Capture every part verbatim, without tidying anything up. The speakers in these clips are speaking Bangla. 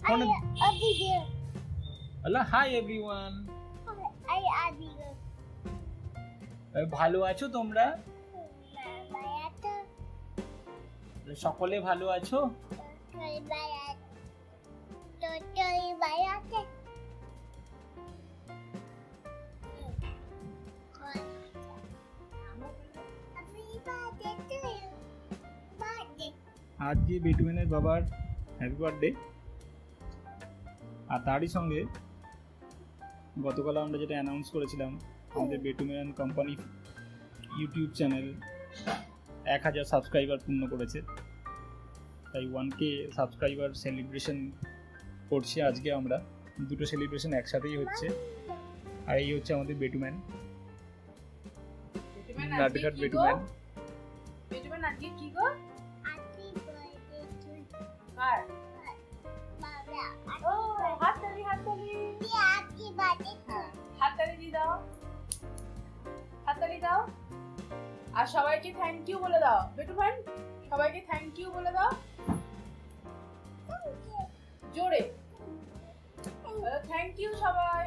Hello hi everyone. আই আদিগো ভালো আছো তোমরা? সকলে ভালো আছো? আজকে বেটুমেনের বাবার হ্যাপি বার্থডে, আর তারই সঙ্গে গতকাল আমরা যেটা অ্যানাউন্স করেছিলাম আমাদের বেটুমেন কোম্পানি ইউটিউব চ্যানেল এক হাজার সাবস্ক্রাইবার পূর্ণ করেছে, তাই ওয়ান কে সাবস্ক্রাইবার সেলিব্রেশন করছি আজকে আমরা। দুটো সেলিব্রেশন একসাথেই হচ্ছে। আর এই হচ্ছে আমাদের বেটুম্যান, নাটঘাট বেটুম্যান। বেটুম্যান আজকে কি গো? কার? বাবা। ও হাততালি হাততালি। কি আজকে বার্থডে? হাততালি দি দাও, হাততালি দাও। আর সবাইকে থ্যাংক ইউ বলে দাও। বেটুম্যান সবাইকে থ্যাংক ইউ বলে দাও জোরে। থ্যাংক ইউ সবাই।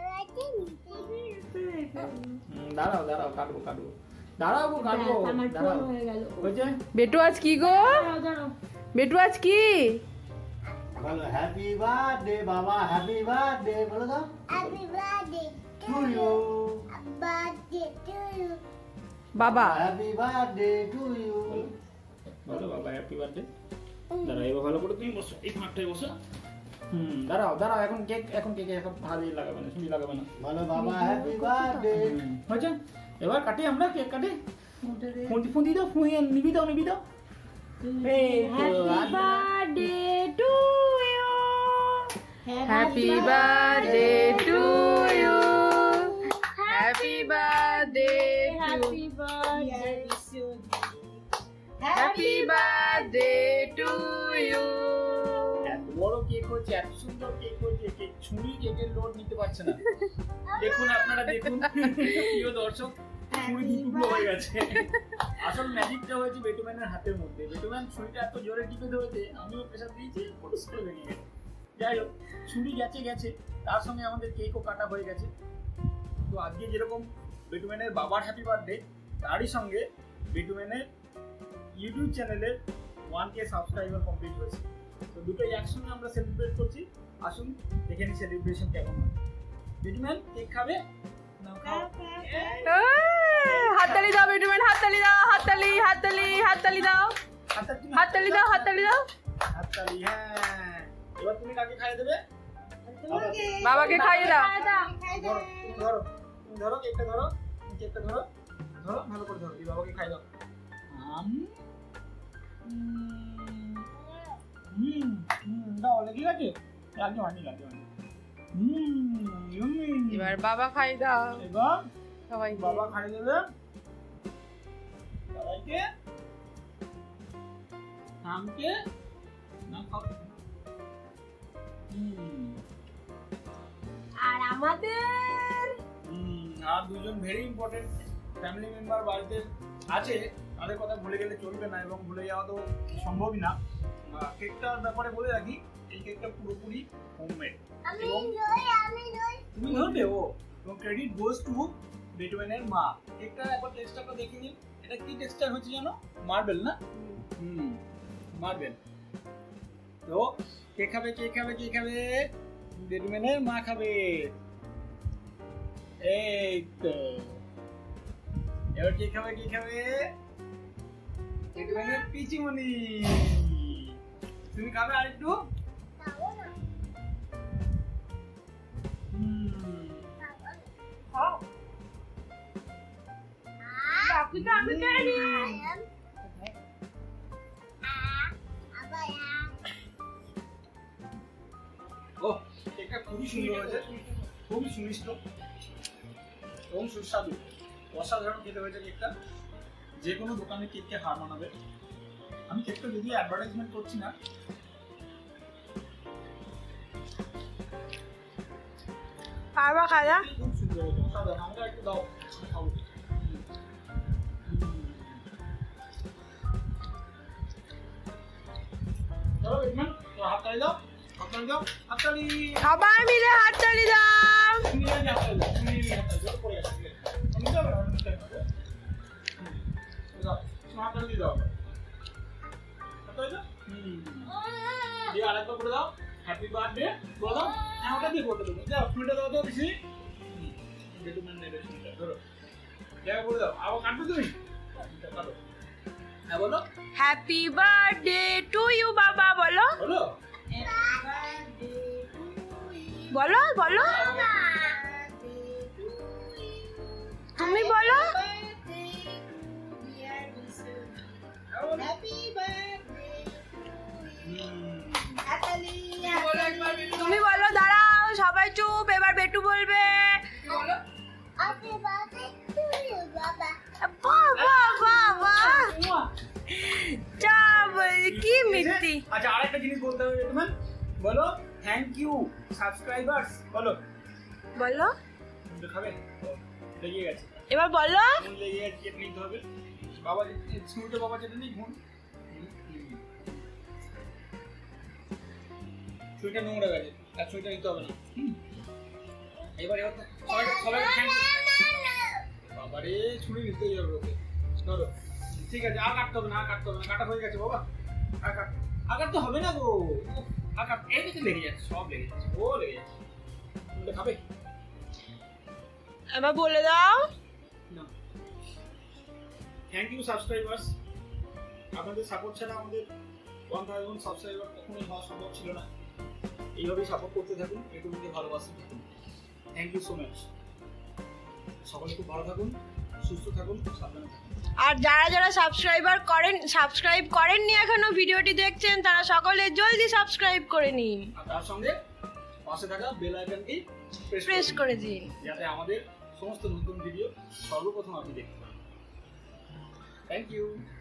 দাঁড়াও দাঁড়াও কাটবো কাটবো দাঁড়াও গো কাটবো দাঁড়াও। বেটু আজ কি গো? বেটু আজ কি? বলো হ্যাপি বার্থডে বাবা, হ্যাপি বার্থডে বলো দাও। Happy birthday to you, birthday to you বাবা। হ্যাপি বার্থডে টু ইউ বলো বাবা হ্যাপি বার্থডে। দাঁড়াও এবার ভালো করে তুমি বসো, এই ফাঁকটায় বসো। হুম দাঁড়াও দাঁড়াও, এখন কেক এখন কেকে এখন হাতে লাগাবে না, শুনি লাগাবে না। বলো বাবা হ্যাপি বার্থডে। হয়েছে, এবার কাটি আমরা কেক কাটি। ফুঁদি ফুঁদি দাও, ফুঁদি নিবি দাও নিবি দাও। Happy birthday to you, happy birthday to you, happy birthday, happy birthday, happy birthday to you. এত বড় কেক হচ্ছে, এত সুন্দর কেক হচ্ছে, কেক ছুরি কেকের লোড নিতে পারছে না। দেখুন আপনারা দেখুন প্রিয় দর্শক, ছুরি দুটুকরো হয়ে গেছে। আসল ম্যাজিকটা হয়েছে বেটুম্যানের হাতের মধ্যে। বেটুম্যান ছুরিটা এত জোরে টিপে ধরেছে, আমিও প্রেসার দিয়েছি, পুরো স্কুলে ভেঙে গেছে। যাই হোক, ছুরি গেছে গেছে, তার সঙ্গে আমাদের কেকও কাটা হয়ে গেছে। তো আজকে যেরকম বেটুম্যানের বাবার হ্যাপি বার্থডে, তারই সঙ্গে বেটুম্যানের ইউটিউব চ্যানেলের ওয়ান কে সাবস্ক্রাইবার কমপ্লিট হয়েছে। তো দুটোই একসঙ্গে আমরা সেলিব্রেট করছি। আসুন দেখে নিই সেলিব্রেশন কেমন হয়। বেটুম্যান কেক খাবে? নাও খাও। হাততালি দাও বেটুম্যান, হাততালি দাও, হাততালি হাততালি হাততালি দাও, হাততালি দাও, হাততালি দাও, হাততালি। হ্যাঁ, এবার তুমি কাকে খাইয়ে দেবে? বাবাকে খাইয়ে দাও। ধরো তুমি ধরো, তুমি ধরো কেকটা ধরো, তুমি কেকটা ধরো, ধরো ভালো করে ধরো, এই বাবাকে খাইয়ে দাও। আম হুম হুম দাও, লেগে গেছে? লাগে হয়নি, লাগে হয়নি। হুম ইউমি। এবার বাবা খাইয়ে দাও। এবার সবাই বাবা খাইয়ে দেবে সবাইকে। আমকে না খাও। হুম আর আমাদের হুম আর দুজন ভেরি ইম্পর্টেন্ট ফ্যামিলি মেম্বার বাড়িতে আছে, তাদের কথা ভুলে গেলে চলবে না, এবং ভুলে যাওয়া তো সম্ভবই না। কেকটার ব্যাপারে বলে রাখি, এই কেকটা পুরোপুরি হোমমেড। আমি লই আমি লই তুমি ধরবে ও, এবং ক্রেডিট গোজ টু বেটুম্যানের মা। কেকটা একবার টেক্সচারটা দেখে নিন। এটা কি টেক্সচার হচ্ছে জানো? মার্বেল না? হুম মার্বেল। তো কে খাবে কে খাবে কে খাবে? বেটুম্যানের মা খাবে। এই তো এবার কে খাবে কে খাবে? বেটুম্যানের পিচিমণি। তুমি খাবে আরেকটু? খাবো না হুম খাও। বাকি তো আমি খেয়ে নি। ও কেকটা খুবই সুন্দর হয়েছে, খুবই সুমিষ্ট এবং সুস্বাদু, অসাধারণ খেতে হয়েছে কেকটা। যে কোনো দোকানে কেককে হার মানাবে। আমি কেকটা যদিও অ্যাডভার্টাইজমেন্ট করছি না। খাবা খায়া খুব সুন্দর হয়েছে, অসাধারণ। আমাকে একটু দাও, খাবো। চলো বেটম্যান, হাত তালি দাও, হাত তালি দাও হাততালি সবাই মিলে হাততালি দাও। তুমি নিয়ে যাও তুমি নিয়ে যাও জোরে পড়ে যাচ্ছে আমি দাও আমি দাও দাও তুমি হাততালি দাও হাততালি দাও হুম দিয়ে আরেকবার করে দাও হ্যাপি বার্থডে বলো হ্যাঁ ওটা দিয়ে করতে দেবো যাও ফুলটা দাও তো বেশি বেটু ম্যান নেবে শুনতে ধরো জায়গা করে দাও আবার কাটবে তুমি কাটো হ্যাঁ বলো হ্যাপি বার্থডে টু ইউ বাবা বলো বলো বলো বলো তুমি বলো তুমি বলো দাঁড়াও সবাই চুপ এবার বেটু বলবে Happy birthday to you, Baba. বাবা বাবা যা বল- কি মিথ্যি আচ্ছা আরেকটা জিনিস বলতে হবে তোমার বলো থ্যাংক ইউ সাবস্ক্রাইবার্স বলো বলো তো খাবে লেগে গেছে এবার বলো মন লেগে গেছে চেট নিতে হবে বাবা স্কুলতে বাবা চেটে নেই ঘুম ছুইটা নোংরা গেছে আর ছুইটা নিতে হবে না হুম। এবার এবার সবাই সবাই থ্যাংক ইউ বাবারে ছুরি নিতে যাবে ওকে ধরো ঠিক আছে আর কাটতে হবে না আর কাটতে হবে না কাটা হয়ে গেছে বাবা আর কাট আর কাটতে হবে না গো আর কাট এই দিকে লেগে যাচ্ছে সব লেগে যাচ্ছে ও লেগে যাচ্ছে তুমি খাবে এবার বলে দাও না থ্যাংক ইউ সাবস্ক্রাইবার্স আপনাদের সাপোর্ট ছাড়া আমাদের ওয়ান থাউজেন্ড সাবস্ক্রাইবার কখনোই হওয়া সম্ভব ছিল না এইভাবেই সাপোর্ট করতে থাকুন একটুকুকে ভালোবাসতে থাকুন থ্যাংক ইউ সো মাচ সকলে খুব ভালো থাকুন সুস্থ থাকুন সাবধানে থাকুন আর যারা যারা সাবস্ক্রাইবার করেন সাবস্ক্রাইব করেননি এখনো ভিডিওটি দেখছেন তারা সকলে জলদি সাবস্ক্রাইব করে নিন আর তার সঙ্গে পাশে থাকা বেল আইকনটি প্রেস করে দিন যাতে আমাদের সমস্ত নতুন ভিডিও সর্বপ্রথম আপনি দেখতে পান থ্যাংক ইউ